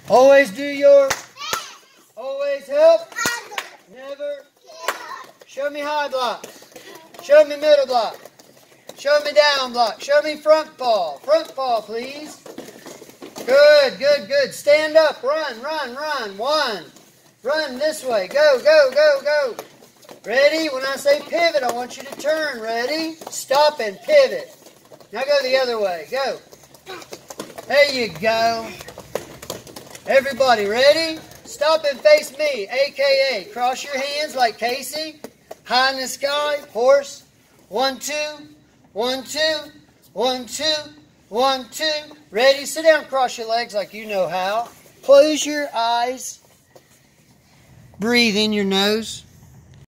Always do your. Always help. Never. Show me high block. Show me middle block. Show me down block. Show me front ball. Front ball, please. Good, good, good. Stand up. Run, run, run. One. Run this way. Go, go, go, go. Ready? When I say pivot, I want you to turn. Ready? Stop and pivot. Now go the other way. Go. There you go. Everybody ready? Stop and face me, a.k.a. cross your hands like Casey. High in the sky. Horse. 1, 2. 1, 2. 1, 2. 1, 2. Ready? Sit down, cross your legs like you know how. Close your eyes. Breathe in your nose.